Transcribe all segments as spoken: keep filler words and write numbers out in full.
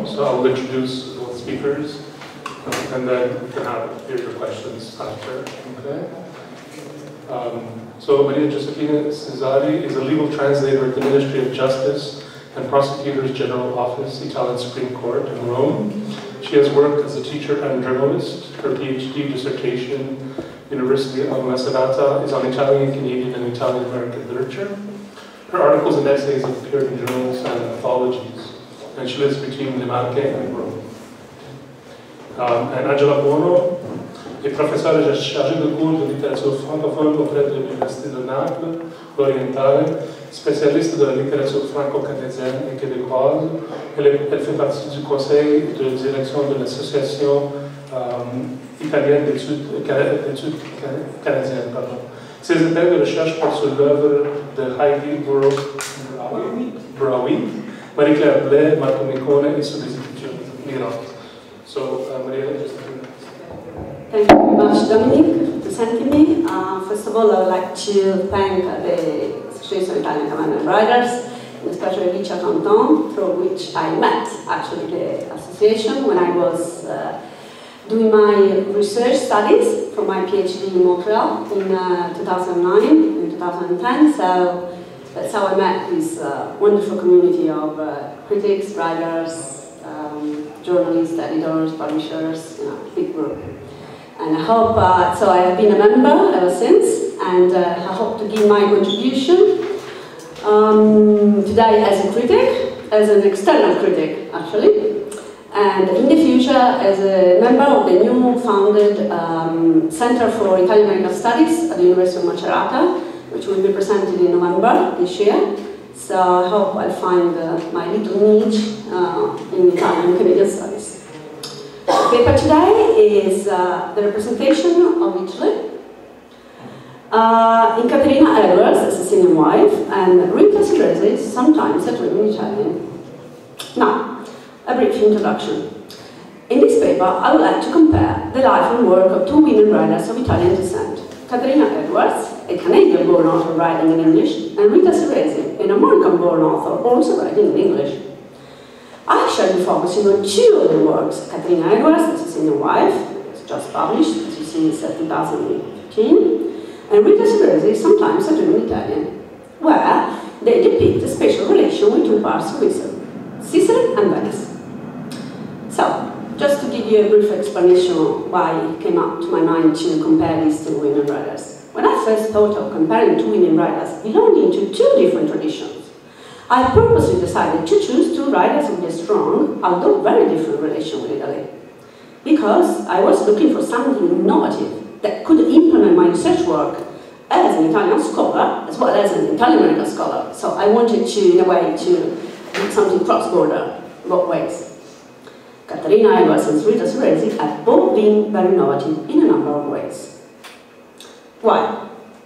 so I will introduce both speakers, uh, and then we can have hear your questions after. Okay. Um, so Maria Giuseppina Cesari is a legal translator at the Ministry of Justice and Prosecutor's General Office, Italian Supreme Court in Rome. She has worked as a teacher and journalist. Her PhD dissertation, University of Macerata, is on Italian, Canadian, and Italian-American literature. Her articles and essays have appeared in journals and anthologies, and she lives between Le Marche and Rome. Um, and Angela Buono est professeure chargée de cours de littérature francophone auprès de l'Université de Naples, orientale, spécialiste de la littérature franco-canadienne et québécoise. Elle, elle fait partie du conseil de direction de l'Association euh, italienne d'études canadiennes. Pardon. Ses études de recherche portent sur l'œuvre de Heidi Braui, Marie-Claire Blais, Marco Micone et sur les écritures migrantes. So, uh, Maria, just Thank you very much, Dominic, for presenting me. Uh, first of all, I would like to thank uh, the Association of Italian Cabinet Writers, and especially Richard Anton, through which I met actually the association when I was uh, doing my research studies for my PhD in Montreal in uh, two thousand nine and two thousand ten. So that's how I met this uh, wonderful community of uh, critics, writers, um, journalists, editors, publishers, you know, big group. And I hope, uh, so I have been a member ever since, and uh, I hope to give my contribution um, today as a critic, as an external critic actually, and in the future as a member of the new founded um, Center for Italian-American Studies at the University of Macerata, which will be presented in November this year. So I hope I'll find uh, my little niche uh, in Italian-Canadian Studies. The paper today is uh, the representation of Italy uh, in Caterina Edwards, the Sicilian wife, and Rita Siresi, sometimes a in Italian. Now, a brief introduction. In this paper, I would like to compare the life and work of two women writers of Italian descent. Caterina Edwards, a Canadian-born author writing in English, and Rita Siresi, an American-born author also writing in English. I shall be focusing on two of the works. Caterina Edwards, The Sicilian Wife, it's just published, as you see, it's two thousand fifteen, and Rita Siresi, Sometimes a Dream in Italian, where they depict a special relation with two parts of Italy, Sicily and Venice. So, just to give you a brief explanation of why it came up to my mind to compare these two women writers. When I first thought of comparing two women writers belonging to two different traditions, I purposely decided to choose two writers with a strong, although very different relation with Italy, because I was looking for something innovative that could implement my research work as an Italian scholar, as well as an Italian-American scholar. So I wanted to, in a way, to do something cross-border, both ways. Caterina Edwards and Rita Siresi have both been very innovative in a number of ways. Why?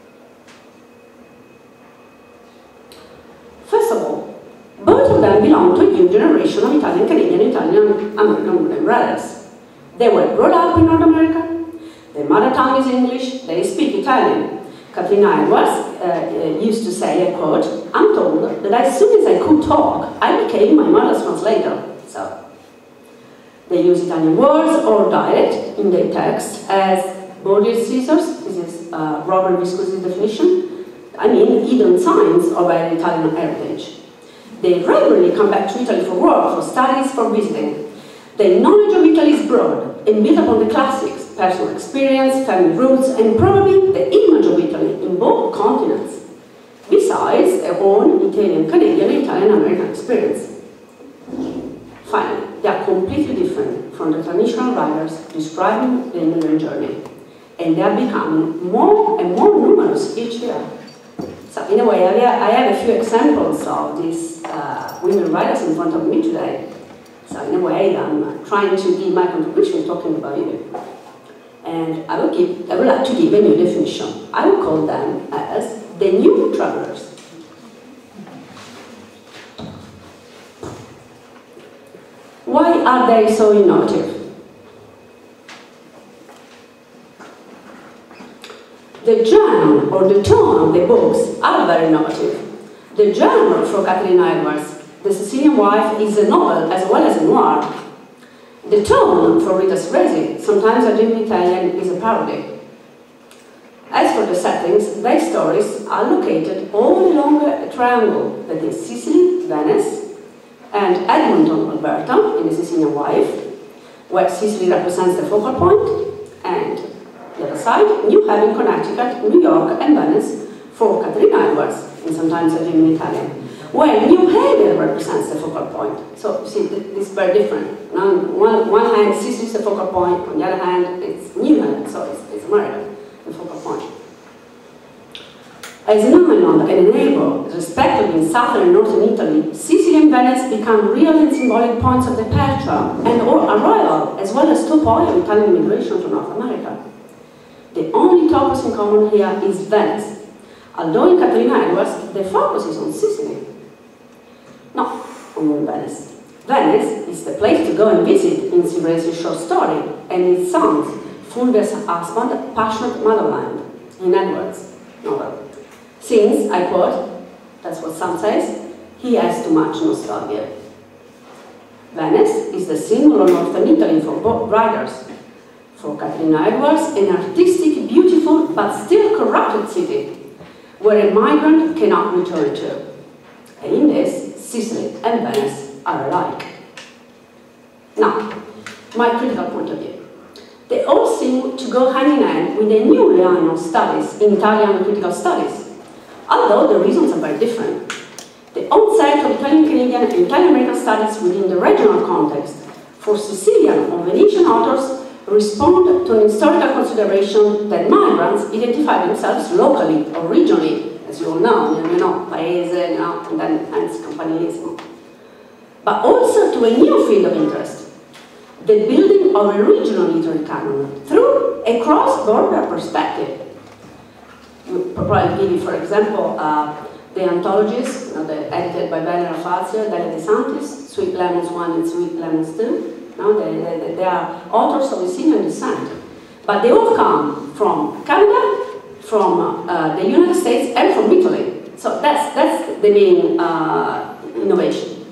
First of all, both of them belong to a new generation of Italian-Canadian and Italian-American women writers. They were brought up in North America, their mother tongue is English, they speak Italian. Caterina Edwards uh, used to say, I quote, I'm told that as soon as I could talk, I became my mother's translator. So, they use Italian words or dialect in their text as Bordier Caesars, this is uh, Robert Viscosi's definition, I mean hidden signs of their Italian heritage. They regularly come back to Italy for work, for studies, for visiting. Their knowledge of Italy is broad and built upon the classics, personal experience, family roots, and probably the image of Italy in both continents, besides their own Italian-Canadian and Italian-American experience. Finally, they are completely different from the traditional writers describing the immigrant journey, and they are becoming more and more numerous each year. So in a way, I have a few examples of these uh, women writers in front of me today. So in a way, I'm trying to give my contribution talking about you. And I will, give, I would like to give a new definition. I will call them as the new travelers. Why are they so innovative? The genre or the tone of the books are very innovative. The genre for Caterina Edwards The Sicilian Wife is a novel as well as a noir. The tone for Rita Siresi, Sometimes I Dream in Italian, is a parody. As for the settings, their stories are located all along a triangle that is Sicily, Venice, and Edmonton, Alberta, in The Sicilian Wife, where Sicily represents the focal point, and the other side, New Haven, Connecticut, New York, and Venice for Caterina Edwards, in Sometimes I Dream in Italian, where New Haven represents the focal point. So, you see, this is very different. On one, one hand, Sicily is the focal point, on the other hand, it's New Haven, so it's, it's America, the focal point. As Newman and a neighbor, respectively in southern and northern Italy, Sicily and Venice become real and symbolic points of departure and or arrival, as well as two points of Italian immigration to North America. The only topos in common here is Venice, although in Caterina Edwards, the focus is on Sicily, not on Venice. Venice is the place to go and visit in Siresi's short story, and it sounds Fulvia's husband, passionate motherland, in Edwards' novel. Since, I quote, that's what some says, he has too much nostalgia. Venice is the symbol of northern Italy for both writers. For Caterina Edwards, an artistic, beautiful, but still corrupted city, where a migrant cannot return to. And in this, Sicily and Venice are alike. Now, my critical point of view. They all seem to go hand in hand with a new line of studies in Italian critical studies, although the reasons are very different. The onset of Italian-Canadian and Italian-American studies within the regional context for Sicilian or Venetian authors respond to an historical consideration that migrants identify themselves locally or regionally, as you all know, you know, paese, you know, and then hence campanilismo. But also to a new field of interest, the building of a regional literary canon through a cross-border perspective. You probably give you, for example, uh, the anthologies, you know, the, edited by Venera Fazio, Delia De Santis, Sweet Lemons one and Sweet Lemons two. No, they, they, they are authors of Sicilian descent, but they all come from Canada, from uh, the United States, and from Italy. So that's that's the main uh, innovation.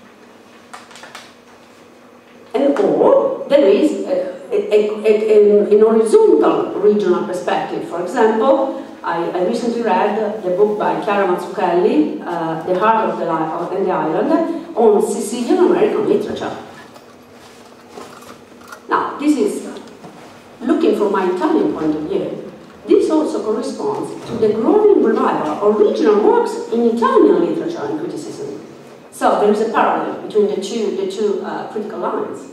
And or there is a, a, a, a, an horizontal regional perspective. For example, I, I recently read the book by Chiara Mazzucchelli, uh, The Heart of the, of the Island, on Sicilian American literature. Now, this is, looking from my Italian point of view, this also corresponds to the growing revival of original works in Italian literature and criticism. So there is a parallel between the two, the two uh, critical lines.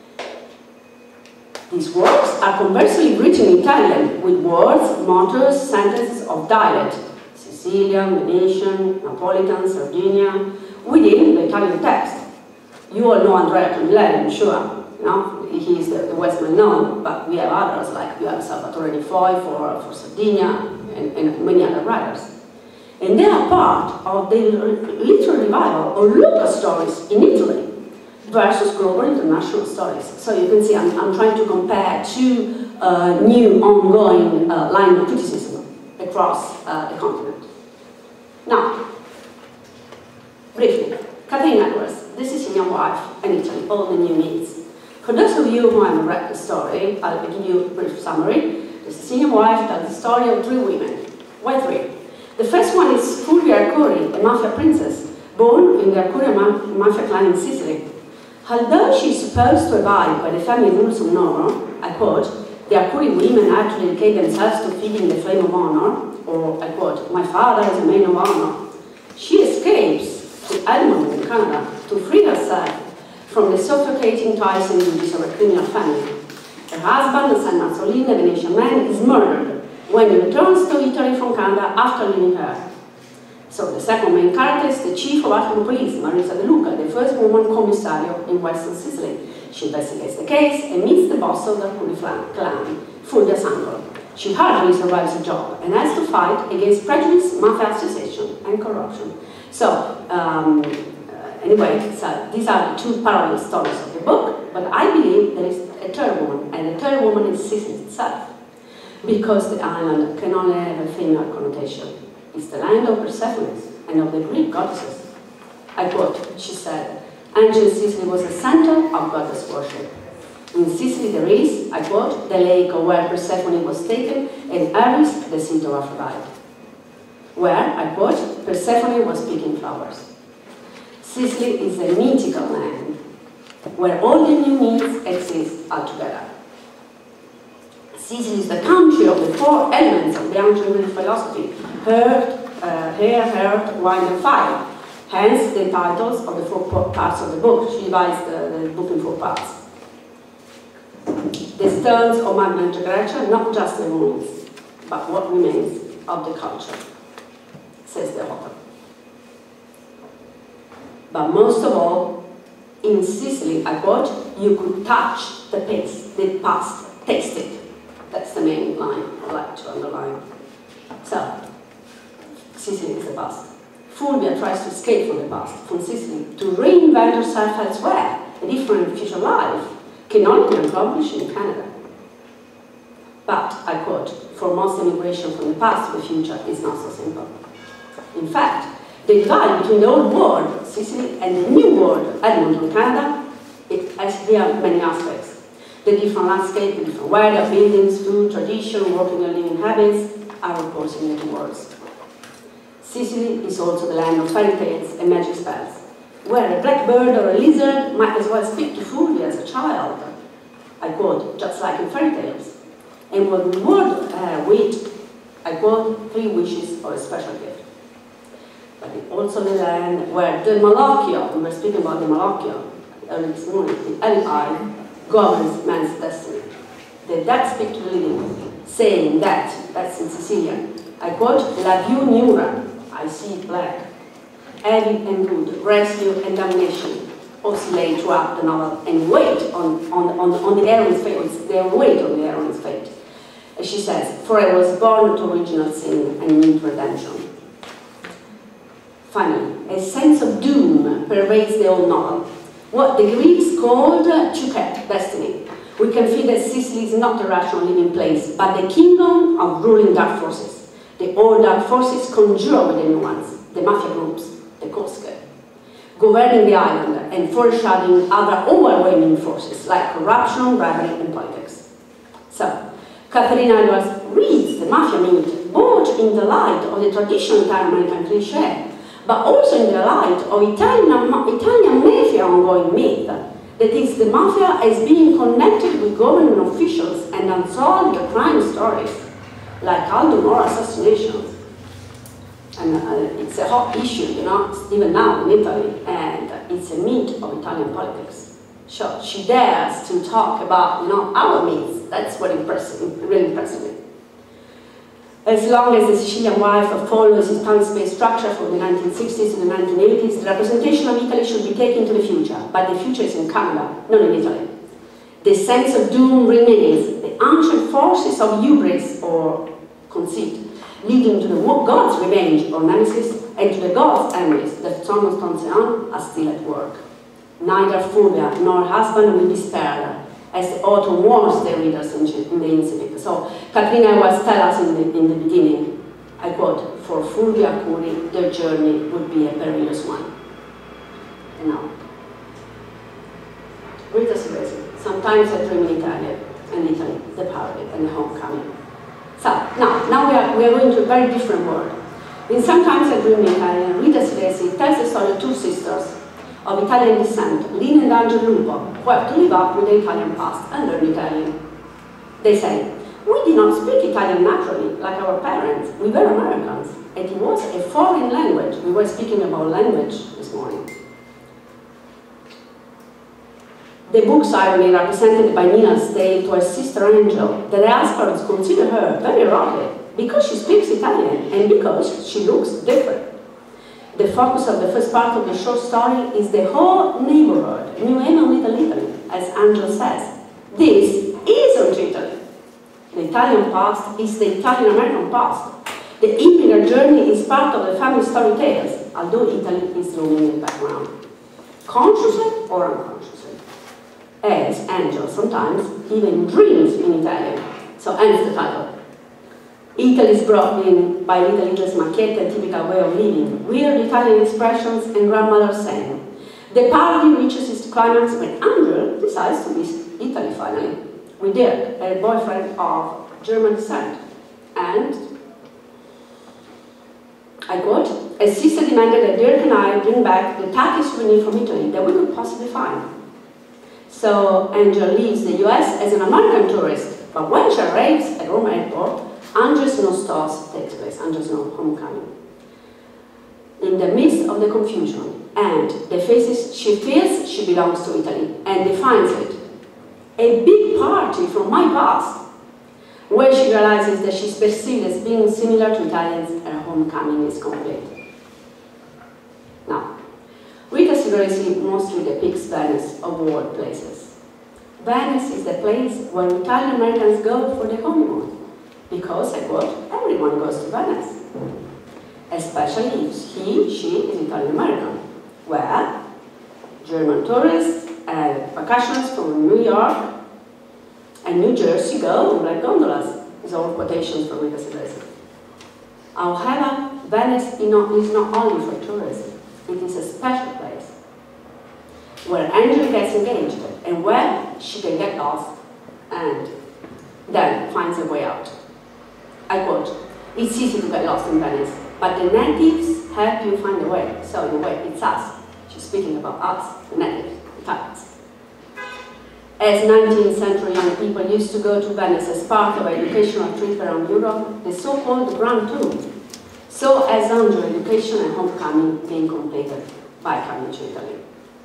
These works are conversely written in Italian, with words, mottos, sentences of dialect, Sicilian, Venetian, Napolitan, Sardinia, within the Italian text. You all know Andrea Camilleri, I'm sure. You know, he is the, the West well known, but we have others, like we have Salvatore Di Foi for, for Sardinia, and, and many other writers. And they are part of the literary revival of Lucca stories in Italy versus global international stories. So you can see I'm, I'm trying to compare two uh, new ongoing uh, lines of criticism across uh, the continent. Now, briefly, Caterina Edwards, The Sicilian Wife, and Italy, all the new needs. For those of you who haven't read the story, I'll give you a brief summary. The Sicilian Wife tells the story of three women. Why three? The first one is Fulvia Arcuri, a mafia princess, born in the Arcuri ma mafia clan in Sicily. Although she is supposed to abide by the family rules of honor, I quote, the Arcuri women had to dedicate themselves to feeding the flame of honor, or I quote, my father is a man of honor. She escapes to Edmonton in Canada to free herself from the suffocating ties and duties of a criminal family. Her husband, San Mazzolini, a Venetian man, is murdered when he returns to Italy from Canada after leaving her. So the second main character is the chief of Athens Police, Marisa De Luca, the first woman commissario in Western Sicily. She investigates the case and meets the boss of the Arcuri clan, Fulvia Sangolo. She hardly survives the job and has to fight against prejudice, mafia association, and corruption. So, um, Anyway, so these are the two parallel stories of the book, but I believe there is a third woman, and the third woman is Sicily itself, because the island can only have a female connotation. It's the land of Persephone and of the Greek goddesses. I quote, she said, ancient Sicily was the center of goddess worship. In Sicily there is, I quote, the lake where Persephone was taken, and Ares, the seat of Aphrodite, where, I quote, Persephone was picking flowers. Sicily is a mythical land, where all the new myths exist altogether. Sicily is the country of the four elements of the ancient Greek philosophy, earth, uh, air, earth, wine, and fire. Hence the titles of the four parts of the book. She divides the, the book in four parts. The stones of Magna Grecia, not just the ruins, but what remains of the culture, says the author. But most of all, in Sicily, I quote, you could touch the past, the past, taste it. That's the main line I like to underline. So, Sicily is the past. Fulvia tries to escape from the past, from Sicily, to reinvent herself elsewhere, a different future life, can only be accomplished in Canada. But, I quote, for most immigration from the past to the future is not so simple. In fact, the divide between the old world, Sicily, and the new world, Edmonton, Canada, it has here many aspects. The different landscape, the different weather, buildings, food, tradition, working and living habits are opposing in the two worlds. Sicily is also the land of fairy tales and magic spells, where a black bird or a lizard might as well speak to Fulvia as a child. I quote, just like in fairy tales, and will reward her with, I quote, three wishes or a special gift. But it's also the land where the Malachia, we were speaking about the Malachia early this morning, the L I, governs man's destiny. The dead speak to the living, saying that, that's in Sicilian, I quote, la più nura, I see black, heavy and good, rescue and damnation, oscillate throughout the novel and wait on, on, on, on the heroine's fate, they wait on the heroine's fate. As she says, for I was born to original sin and need redemption. Finally, a sense of doom pervades the whole novel. What the Greeks called Chuket, destiny. We can feel that Sicily is not a rational living place, but the kingdom of ruling dark forces. The old dark forces conjure with the new ones, the mafia groups, the Koske, governing the island and foreshadowing other overwhelming forces like corruption, bribery, and politics. So, Caterina Edwards reads the mafia myth both in the light of the traditional Italian-American cliché, but also in the light of Italian, Italian mafia ongoing myth, that is, the mafia as being connected with government officials and unsolved crime stories, like Aldo Moro assassinations. And uh, it's a hot issue, you know, even now in Italy, and it's a myth of Italian politics. So she dares to talk about, you know, our myths. That's what impresses me, really impresses me. As long as the Sicilian wife follows its time-space structure from the nineteen sixties to the nineteen eighties, the representation of Italy should be taken to the future, but the future is in Canada, not in Italy. The sense of doom remains, the ancient forces of hubris or conceit, leading to the gods' revenge or nemesis, and to the gods' enemies that Thomas Toncean are still at work. Neither Fulvia nor her husband will be spared, as the author warns the readers in, in the incipit. So, Caterina was telling us in the, in the beginning, I quote, for Fulvia Curi, their journey would be a perilous one. And now, Rita Silvesi, sometimes I dream in Italy, and Italy, the parody, and the homecoming. So, now, now we, are, we are going to a very different world. In Sometimes I Dream in Italian, Rita Silvesi tells the story of two sisters of Italian descent, Lynn and Angela Lupo, who have to live up with the Italian past and learn Italian. They say, we did not speak Italian naturally, like our parents. We were Americans, and it was a foreign language. We were speaking about language this morning. The book's irony represented by Nina's tale to her sister Angel, the diasporans consider her very wrongly because she speaks Italian and because she looks different. The focus of the first part of the short story is the whole neighborhood, New Haven, Little Italy, as Angel says. This isn't Italy. The Italian past is the Italian-American past. The immigrant journey is part of the family story tales, although Italy is looming in the background. Consciously or unconsciously. As Angel sometimes even dreams in Italian. So ends the title. Italy is brought in by Little Italy's macchietta and typical way of living, weird Italian expressions and grandmother saying. The party reaches its climax when Andrew decides to visit Italy finally, with Dirk, a boyfriend of German descent. And, I quote, as sister demanded that Dirk and I bring back the tacky souvenir from Italy that we could possibly find. So Angel leaves the U S as an American tourist, but when she arrives at Rome airport, Andre's Nostos takes place, Andre's homecoming. In the midst of the confusion and the faces, she feels she belongs to Italy and defines it. A big party from my past, where she realizes that she's perceived as being similar to Italians and her homecoming is complete. Now, Rita Severisi mostly depicts Venice of world places. Venice is the place where Italian Americans go for the honeymoon, because, I quote, everyone goes to Venice, especially if he, she is Italian American, where German tourists and vacationers from New York and New Jersey go on black gondolas. These are all quotations from Rita Severisi. However, Venice is not, is not only for tourism. It is a special place where Angel gets engaged and where she can get lost and then finds a way out. I quote, it's easy to get lost in Venice, but the natives help you find a way. So in a way, it's us. She's speaking about us, the natives, Italians. As nineteenth century young people used to go to Venice as part of an educational trip around Europe, the so-called Grand Tour. So as Angel education and homecoming being completed by coming to Italy.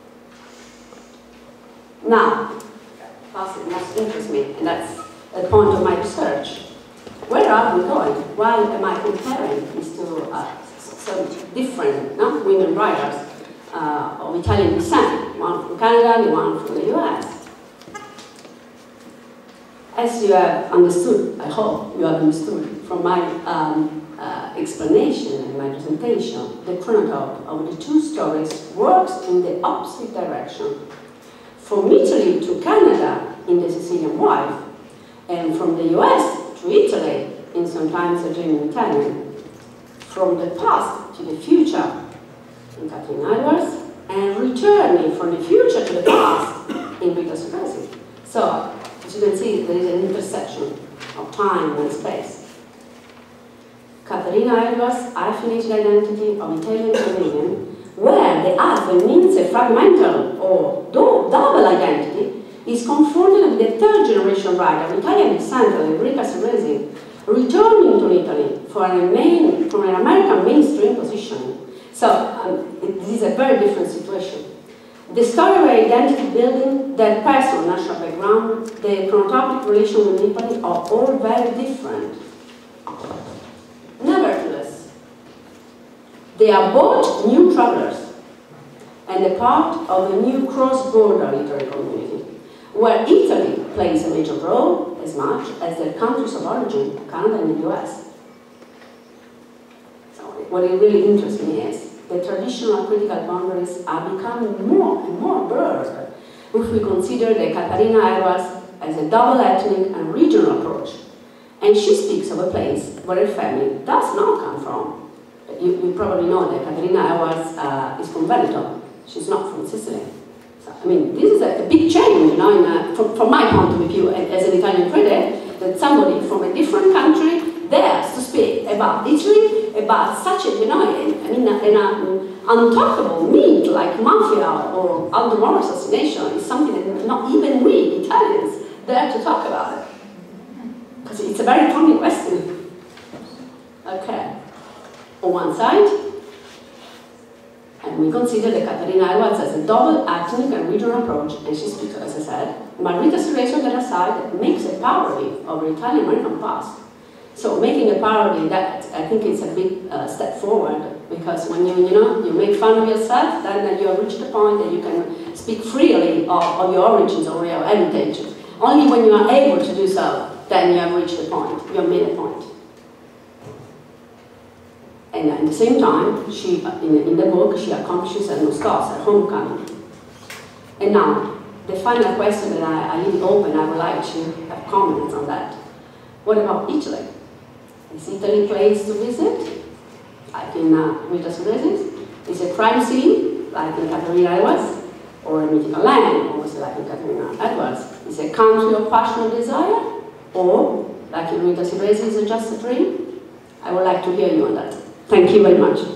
Now, that most interests me, and that's the point of my research. Where are we going? Why am I comparing these two uh, so different no, women writers uh, of Italian descent, one from Canada and one from the U S? As you have understood, I hope you have understood from my um, uh, explanation and my presentation, the chronotype of the two stories works in the opposite direction. From Italy to Canada in The Sicilian Wife, and from the U S to Italy in Sometimes a Dream in Italian, from the past to the future in Kathleen Iworth, and returning from the future to the past in Rita Severisi. So, as you can see, there is an intersection of time and space. Caterina Iworth's hyphenated identity of Italian Canadian, where the hyphen means a fragmental or double identity, is confronted with the third generation writer of Italian descent, Rita Severisi, returning to Italy for a main, from an American mainstream position. So, um, it, this is a very different situation. The story of identity building, their personal national background, the chronotopic relation with Italy are all very different. Nevertheless, they are both new travelers and a part of a new cross-border literary community, where Italy plays a major role as much as their countries of origin, Canada and the U S. So what it really interests me is the traditional critical boundaries are becoming more and more blurred if we consider the Caterina Iworth as a double ethnic and regional approach. And she speaks of a place where her family does not come from. You, you probably know that Caterina Iworth uh, is from Veneto. She's not from Sicily. So, I mean, this is a, a big change, you know, in a, from, from my point of view as an Italian critic, that somebody from a different country dares to speak about Italy, about such a, you know, I mean, an untalkable myth like mafia or Aldo assassination is something that not even we Italians dare to talk about it. Because it's a very common question. Okay. On one side, and we consider the Caterina Iworth as a double ethnic and regional approach, and she speaks, as I said, but Rita Severisi on the other side makes a parody of the Italian-American past. So making a parody, that I think it's a big uh, step forward, because when you, you know, you make fun of yourself, then you have reached the point that you can speak freely of, of your origins or your heritage. Only when you are able to do so, then you have reached the point, you have made a point. And at the same time, she, in, in the book, she accomplishes her nostos, her homecoming. And now, the final question that I, I leave open, I would like to have comments on that. What about Italy? Is Italy a place to visit, like in uh, Rita Sorresi's? Is it a crime scene, like in Caterina Edwards? Or a mythical land, also like in Caterina Edwards? Is it a country of passionate desire? Or, like in Rita Sorresi's, is it just a dream? I would like to hear you on that. Thank you very much.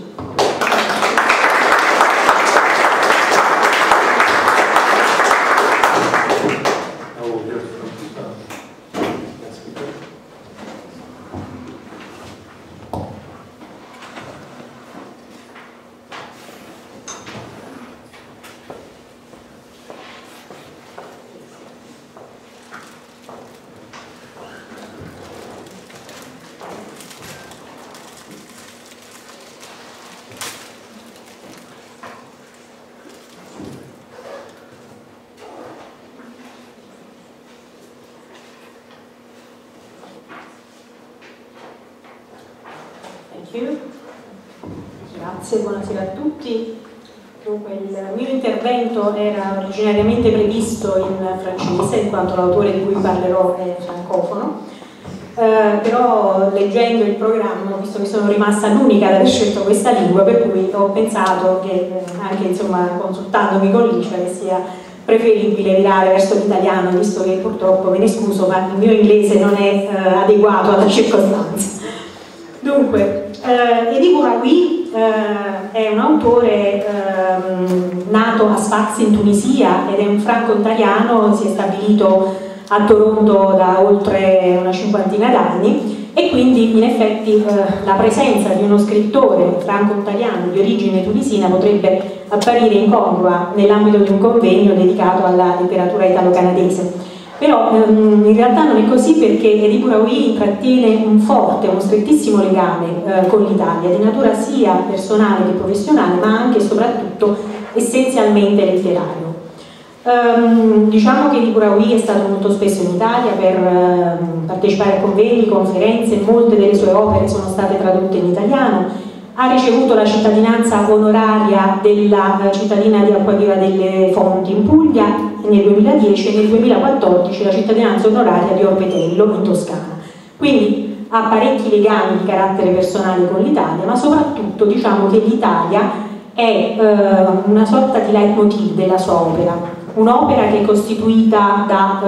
Grazie, buonasera a tutti. Dunque, il mio intervento era originariamente previsto in francese, in quanto l'autore di cui parlerò è francofono, eh, però leggendo il programma ho visto che sono rimasta l'unica ad aver scelto questa lingua, per cui ho pensato che, anche insomma, consultandomi con Licia, che sia preferibile virare verso l'italiano, visto che purtroppo, me ne scuso, ma il mio inglese non è eh, adeguato alla circostanza. Dunque, eh, Edip Raoui eh, è un autore eh, nato a Sfax in Tunisia ed è un franco-ontariano, si è stabilito a Toronto da oltre una cinquantina d'anni, e quindi in effetti eh, la presenza di uno scrittore franco-ontariano di origine tunisina potrebbe apparire incongrua nell'ambito di un convegno dedicato alla letteratura italo-canadese. Però ehm, in realtà non è così, perché Edip Raoui intrattiene un forte, uno strettissimo legame eh, con l'Italia, di natura sia personale che professionale, ma anche e soprattutto essenzialmente letterario. Um, diciamo che Edip Raoui è stato molto spesso in Italia per uh, partecipare a convegni, conferenze, molte delle sue opere sono state tradotte in italiano, ha ricevuto la cittadinanza onoraria della uh, cittadina di Acquaviva delle Fonti in Puglia nel duemiladieci e nel duemilaquattordici la cittadinanza onoraria di Orbetello in Toscana. Quindi ha parecchi legami di carattere personale con l'Italia, ma soprattutto diciamo che l'Italia è uh, una sorta di leitmotiv della sua opera. Un'opera che è costituita da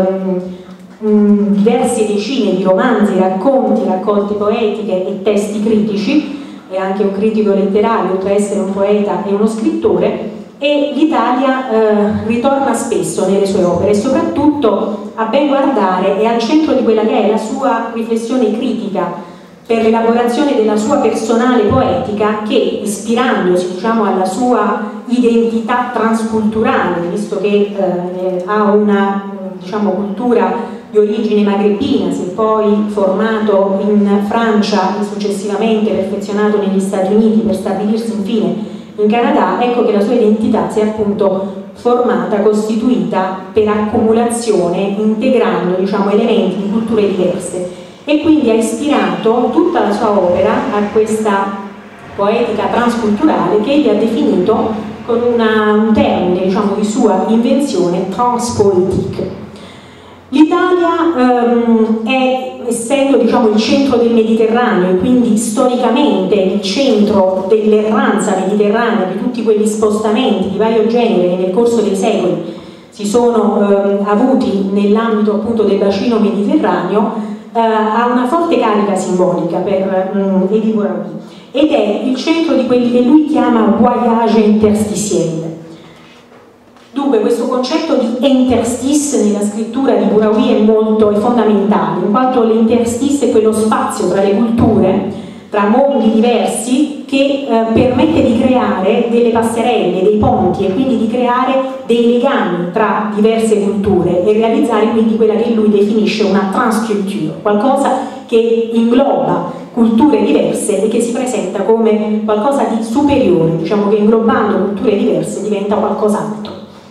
ehm, diverse decine di romanzi, racconti, raccolte poetiche e testi critici, è anche un critico letterario, oltre ad essere un poeta e uno scrittore, e l'Italia eh, ritorna spesso nelle sue opere e soprattutto, a ben guardare, è al centro di quella che è la sua riflessione critica per l'elaborazione della sua personale poetica, che, ispirandosi diciamo, alla sua identità transculturale, visto che eh, ha una diciamo, cultura di origine magrebina, si è poi formato in Francia e successivamente perfezionato negli Stati Uniti per stabilirsi infine in Canada, ecco che la sua identità si è appunto formata, costituita per accumulazione, integrando diciamo, elementi di culture diverse, e quindi ha ispirato tutta la sua opera a questa poetica transculturale che egli ha definito con una, un termine diciamo, di sua invenzione, transpoetique. L'Italia ehm, è, essendo diciamo, il centro del Mediterraneo e quindi storicamente il centro dell'erranza mediterranea, di tutti quegli spostamenti di vario genere che nel corso dei secoli si sono ehm, avuti nell'ambito appunto del bacino mediterraneo, Uh, ha una forte carica simbolica per um, Edip Raoui ed è il centro di quelli che lui chiama voyage interstitiel. Dunque questo concetto di interstice nella scrittura di Raoui è molto è fondamentale, in quanto l'interstice è quello spazio tra le culture, tra mondi diversi, che eh, permette di creare delle passerelle, dei ponti e quindi di creare dei legami tra diverse culture e realizzare quindi quella che lui definisce una transculture, qualcosa che ingloba culture diverse e che si presenta come qualcosa di superiore, diciamo che inglobando culture diverse diventa qualcos'altro.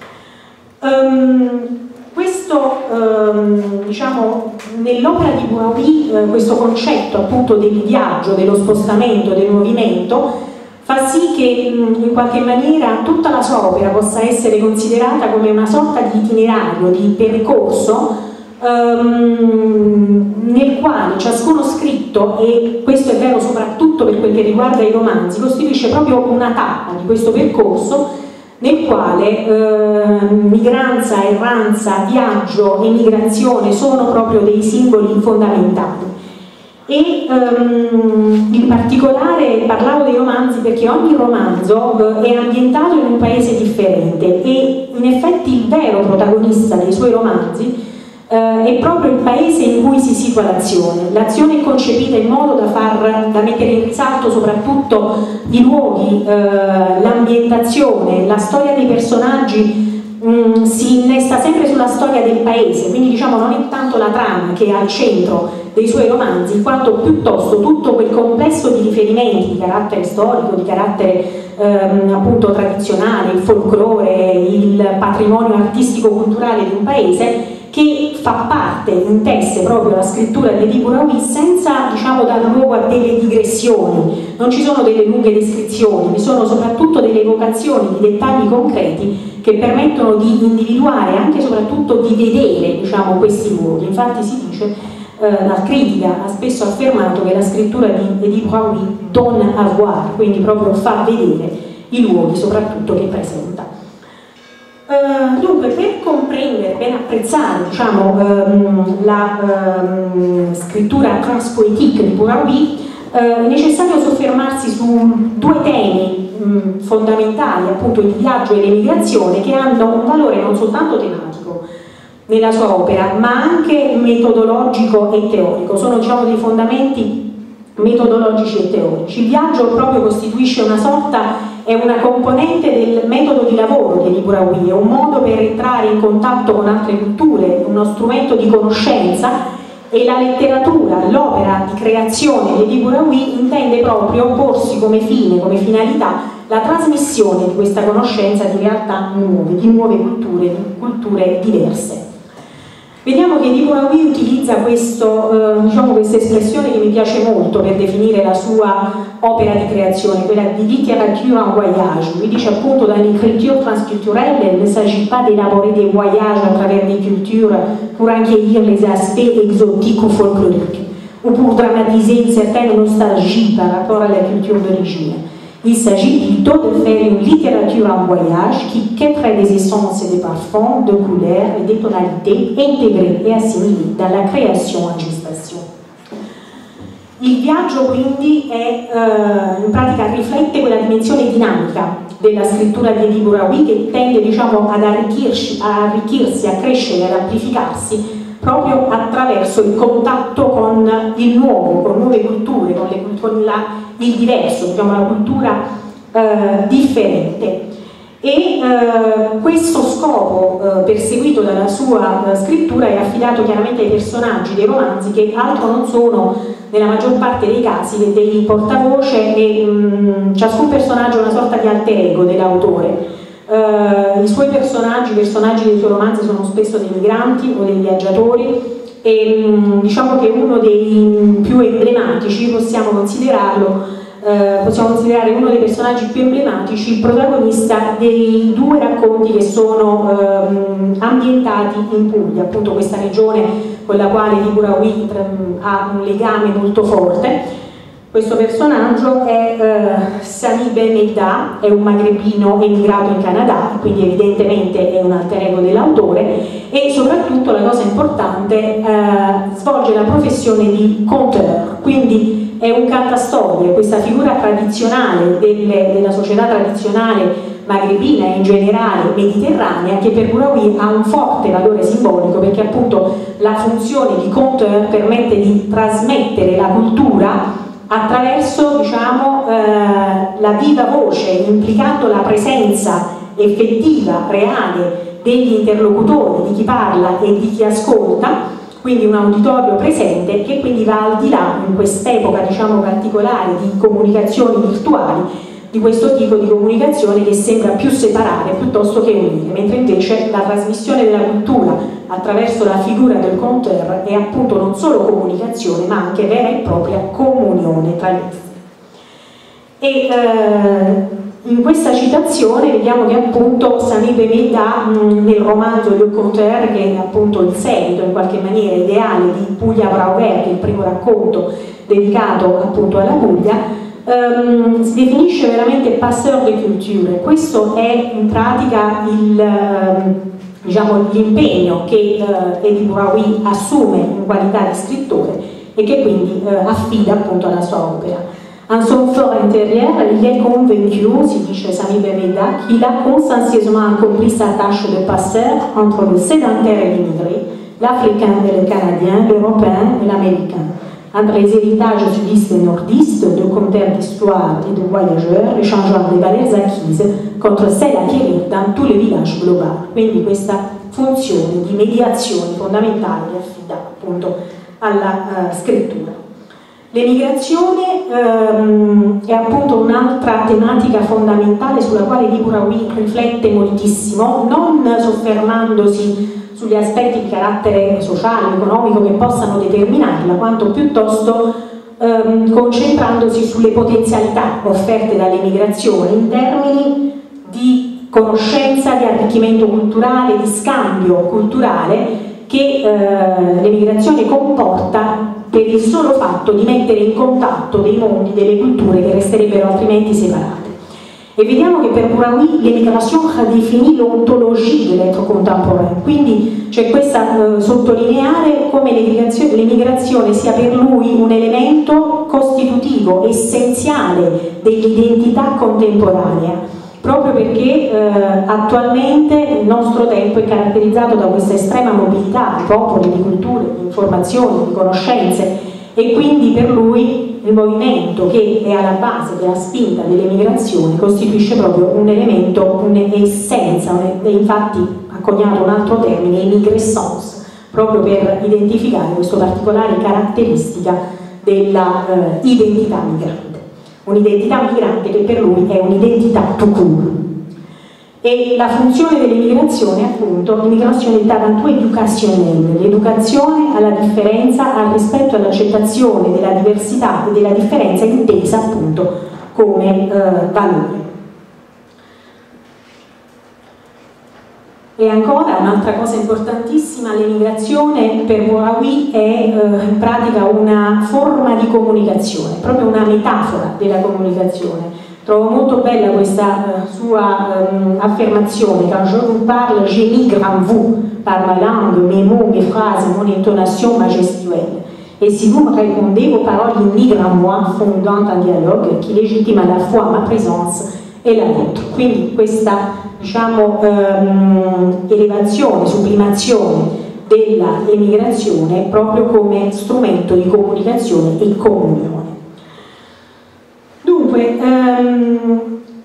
Um, questo, um, diciamo, nell'opera di Raoui eh, questo concetto appunto del viaggio, dello spostamento, del movimento fa sì che in qualche maniera tutta la sua opera possa essere considerata come una sorta di itinerario, di percorso ehm, nel quale ciascuno scritto, e questo è vero soprattutto per quel che riguarda i romanzi, costituisce proprio una tappa di questo percorso nel quale eh, migranza, erranza, viaggio, emigrazione sono proprio dei simboli fondamentali. E um, in particolare parlavo dei romanzi perché ogni romanzo uh, è ambientato in un paese differente e in effetti il vero protagonista dei suoi romanzi uh, è proprio il paese in cui si situa l'azione. L'azione è concepita in modo da, far, da mettere in risalto soprattutto i luoghi, uh, l'ambientazione, la storia dei personaggi. Mm, si innesta sempre sulla storia del paese, quindi diciamo non è tanto la trama che è al centro dei suoi romanzi, quanto piuttosto tutto quel complesso di riferimenti di carattere storico, di carattere ehm, appunto tradizionale, il folklore, il patrimonio artistico-culturale di un paese che fa parte, intesse proprio la scrittura di Edipo Raui senza diciamo dar luogo a delle digressioni, non ci sono delle lunghe descrizioni, vi sono soprattutto delle evocazioni di dettagli concreti che permettono di individuare e anche e soprattutto di vedere diciamo, questi luoghi. Infatti si dice, eh, la critica ha spesso affermato che la scrittura di Edipo Raui donne à voir, quindi proprio fa vedere i luoghi soprattutto che presenta. Uh, dunque, per comprendere, per apprezzare diciamo, um, la um, scrittura transpoetique di Bouraoui, uh, è necessario soffermarsi su due temi um, fondamentali, appunto il viaggio e l'emigrazione, che hanno un valore non soltanto tematico nella sua opera, ma anche metodologico e teorico. Sono diciamo, dei fondamenti metodologici e teorici. Il viaggio proprio costituisce una sorta è una componente del metodo di lavoro di Edipo Raui, è un modo per entrare in contatto con altre culture, uno strumento di conoscenza, e la letteratura, l'opera di creazione di Edipo Raui intende proprio porsi come fine, come finalità, la trasmissione di questa conoscenza di realtà nuove, di nuove culture, di culture diverse. Vediamo che Edipo Raui utilizza questo, eh, diciamo, questa espressione che mi piace molto per definire la sua opera di creazione, quella di littérature en voyage. Lui dice appunto dans l'écriture transculturelle, il ne s'agit pas d'élaborer des voyages à travers des cultures pour accueillir les aspects exotiques ou folkloriques, ou pour dramatiser une certaine nostalgie par rapport à la culture d'origine. Il s'agit plutôt de faire une littérature en voyage qui capte des essences et des parfums, de couleurs et des tonalités intégrées et assimilées dans la création en gestation. Il viaggio quindi è, eh, in pratica riflette quella dimensione dinamica della scrittura di Edipo Raui che tende diciamo, ad arricchirsi, a arricchirsi, a crescere, ad amplificarsi proprio attraverso il contatto con il nuovo, con nuove culture, con, le, con la, il diverso, diciamo la cultura eh, differente. E eh, questo scopo eh, perseguito dalla sua eh, scrittura è affidato chiaramente ai personaggi dei romanzi, che altro non sono nella maggior parte dei casi dei portavoce, e mh, ciascun personaggio è una sorta di alter ego dell'autore. Uh, I suoi personaggi, i personaggi dei suoi romanzi sono spesso dei migranti o dei viaggiatori, e um, diciamo che uno dei più emblematici possiamo considerarlo, uh, possiamo considerare uno dei personaggi più emblematici, il protagonista dei due racconti che sono um, ambientati in Puglia, appunto questa regione con la quale Edipo Raui um, ha un legame molto forte. Questo personaggio è eh, Sami Ben Medda, è un magrebino emigrato in Canada, quindi evidentemente è un alter ego dell'autore, e soprattutto la cosa importante, eh, svolge la professione di conteur, quindi è un cantastorie, questa figura tradizionale delle, della società tradizionale magrebina e in generale mediterranea, che per Bouraoui ha un forte valore simbolico, perché appunto la funzione di conteur permette di trasmettere la cultura attraverso diciamo, eh, la viva voce, implicando la presenza effettiva, reale degli interlocutori, di chi parla e di chi ascolta, quindi un uditorio presente che quindi va al di là, in quest'epoca diciamo, particolare di comunicazioni virtuali, di questo tipo di comunicazione che sembra più separare piuttosto che unire, mentre invece la trasmissione della cultura attraverso la figura del conteur è appunto non solo comunicazione ma anche vera e propria comunione tra gli esseri. E eh, in questa citazione vediamo che appunto Sami Bemida nel romanzo Le Conteur, che è appunto il seguito in qualche maniera ideale di Puglia Brauer, che è il primo racconto dedicato appunto alla Puglia, ehm, si definisce veramente passeur de culture. Questo è in pratica il, ehm, diciamo, l'impegno che eh, Eddie Bouraoui assume in qualità di scrittore e che quindi eh, affida appunto alla sua opera. En son fort intérieur, il est convaincu, si dice Sami Bemida, qu'il a consciencieusement accompli sa tâche de passeur entre le sédentaire et l'immigré, l'Africain et le Canadien, l'Européen et l'Américain, entre les héritages sudistes et nordistes, de conteurs d'histoire et de voyageurs, échangeant les valeurs acquises contre celles acquise dans tous les villages globali. Quindi questa funzione di mediazione fondamentale affida appunto alla uh, scrittura. L'emigrazione ehm, è appunto un'altra tematica fondamentale sulla quale Eddie Bouraoui riflette moltissimo, non soffermandosi sugli aspetti di carattere sociale, economico che possano determinarla, quanto piuttosto ehm, concentrandosi sulle potenzialità offerte dall'emigrazione in termini di conoscenza, di arricchimento culturale, di scambio culturale che eh, l'emigrazione comporta per il solo fatto di mettere in contatto dei mondi, delle culture che resterebbero altrimenti separate. E vediamo che per Bouraoui l'émigration redéfinit l'ontologie de l'être contemporain, quindi c'è questa eh, sottolineare come l'emigrazione sia per lui un elemento costitutivo, essenziale dell'identità contemporanea, proprio perché eh, attualmente il nostro tempo è caratterizzato da questa estrema mobilità di popoli, di culture, di informazioni, di conoscenze, e quindi per lui il movimento che è alla base della spinta dell'emigrazione costituisce proprio un elemento, un'essenza, e infatti ha coniato un altro termine, emigrescence, proprio per identificare questa particolare caratteristica dell'identità eh, migrante. Un'identità migrante che per lui è un'identità tout court. E la funzione dell'immigrazione, appunto, l'immigrazione è tanto educationnelle, l'educazione alla differenza, al rispetto e all'accettazione della diversità e della differenza intesa appunto come eh, valore. E ancora un'altra cosa importantissima, l'emigrazione per Bouraoui è eh, in pratica una forma di comunicazione, proprio una metafora della comunicazione. Trovo molto bella questa eh, sua eh, affermazione: quand je vous parle, j'émigre en vous, par ma langue, mes mots, mes phrases, mon intonation majestuelle. Et si vous me répondez, vos paroles immigrent en moi, fondant un dialogue qui légitime à la fois ma présence e la vôtre. Quindi questa, diciamo, ehm, elevazione, sublimazione della emigrazione proprio come strumento di comunicazione e comunione. Dunque, ehm,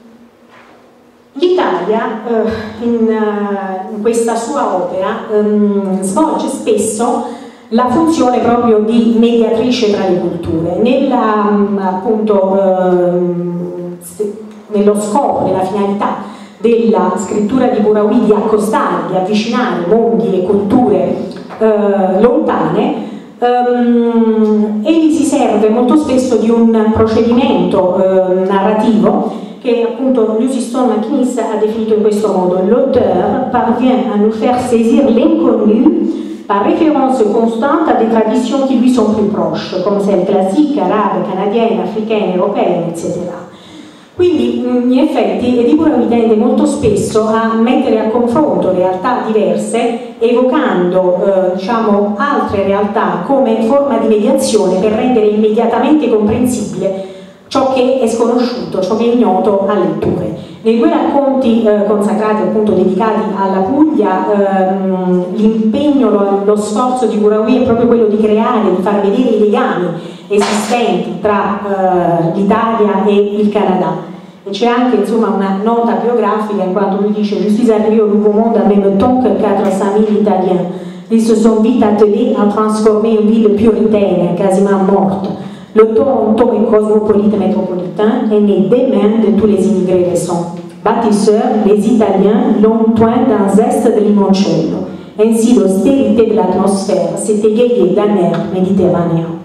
l'Italia eh, in, in questa sua opera ehm, svolge spesso la funzione proprio di mediatrice tra le culture. Nella, appunto, ehm, nello scopo, nella finalità della scrittura di Bouraoui di accostare, di avvicinare mondi e culture eh, lontane, Um, egli si serve molto spesso di un procedimento uh, narrativo che appunto Lucy Stone McInnes ha definito in questo modo: l'auteur parvient à nous faire saisir l'inconnu par référence constante à des traditions qui lui sont plus proches, comme celles classiques, arabe, canadienne, africaine, européenne, eccetera. Quindi in effetti Eddie Bouraoui tende molto spesso a mettere a confronto realtà diverse, evocando eh, diciamo, altre realtà come forma di mediazione per rendere immediatamente comprensibile ciò che è sconosciuto, ciò che è ignoto a letture. Nei due racconti eh, consacrati, appunto dedicati alla Puglia, ehm, l'impegno, lo, lo sforzo di Bouraoui è proprio quello di creare, di far vedere i legami esistenti tra eh, l'Italia e il Canada. E c'è anche insomma una nota biografica, in quanto lui dice: je suis arrivé au Nouveau Monde en même temps que quatre cent mille Italiens. Ils se sont vite attelés à transformer une ville puritaine, quasiment morte. Le Toronto et cosmopolite métropolitain est né des mains de tous les immigrés récents. Bâtisseurs, les Italiens l'ont toint dans l'est de Limoncello. Ainsi l'austérité de l'atmosphère s'est égayée d'un air méditerranéen.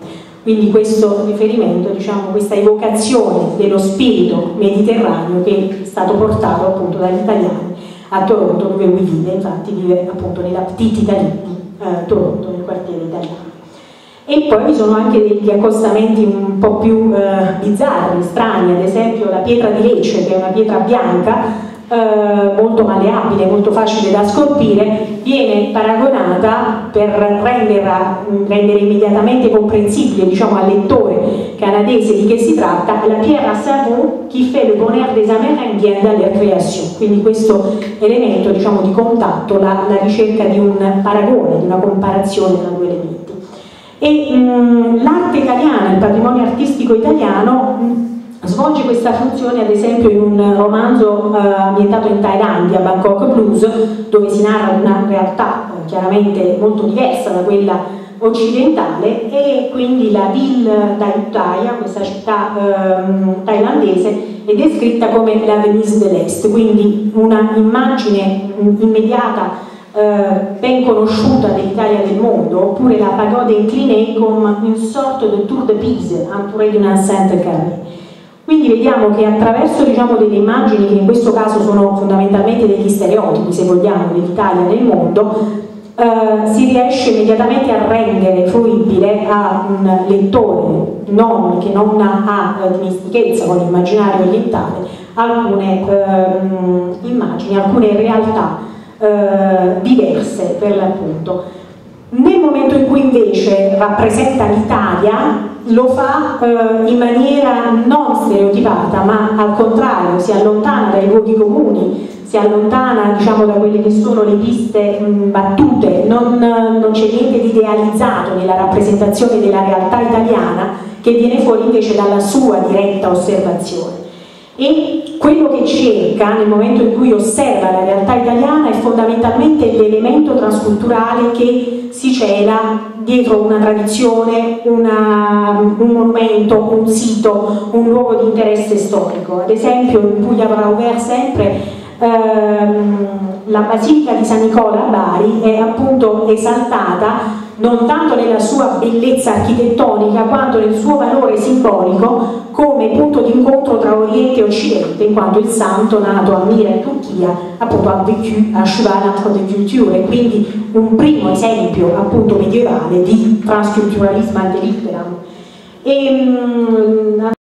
Quindi questo riferimento, diciamo, questa evocazione dello spirito mediterraneo che è stato portato appunto dagli italiani a Toronto, dove lui vive, infatti vive appunto nella Petite Italie di eh, Toronto, nel quartiere italiano. E poi vi sono anche degli accostamenti un po' più eh, bizzarri, strani, ad esempio la pietra di Lecce, che è una pietra bianca, eh, molto malleabile, molto facile da scolpire, viene paragonata per renderla, rendere immediatamente comprensibile, diciamo, al lettore canadese di che si tratta, la pierre à savon qui fait le bonheur des Amérindiens dans leur création. Quindi questo elemento, diciamo, di contatto, la, la ricerca di un paragone, di una comparazione tra due elementi. E l'arte italiana, il patrimonio artistico italiano mh, svolge questa funzione ad esempio in un romanzo eh, ambientato in Thailandia, Bangkok Blues, dove si narra una realtà eh, chiaramente molto diversa da quella occidentale, e quindi la Ville d'Ayutthaya, questa città eh, thailandese, è descritta come la Venise dell'Est, quindi una immagine immediata Uh, ben conosciuta dell'Italia del mondo, oppure la pagode inclinée come une sorte de tour de Pise entourée d'une enceinte carrée. Quindi vediamo che attraverso, diciamo, delle immagini che in questo caso sono fondamentalmente degli stereotipi, se vogliamo, dell'Italia nel mondo, uh, si riesce immediatamente a rendere fruibile a un lettore non, che non ha uh, dimestichezza con l'immaginario orientale alcune uh, immagini, alcune realtà Uh, diverse per l'appunto. Nel momento in cui invece rappresenta l'Italia, lo fa uh, in maniera non stereotipata, ma al contrario si allontana dai luoghi comuni, si allontana, diciamo, da quelle che sono le piste mh, battute, non, non c'è niente di idealizzato nella rappresentazione della realtà italiana, che viene fuori invece dalla sua diretta osservazione. E quello che cerca nel momento in cui osserva la realtà italiana è fondamentalmente l'elemento transculturale che si cela dietro una tradizione, una, un monumento, un sito, un luogo di interesse storico. Ad esempio in Puglia Brauver sempre ehm, la Basilica di San Nicola a Bari è appunto esaltata non tanto nella sua bellezza architettonica quanto nel suo valore simbolico come punto d'incontro tra Oriente e Occidente, in quanto il santo, nato a Mira in Turchia, appunto ha vécu a cheval entre deux cultures, quindi un primo esempio appunto medievale di transculturalismo ante litteram. E,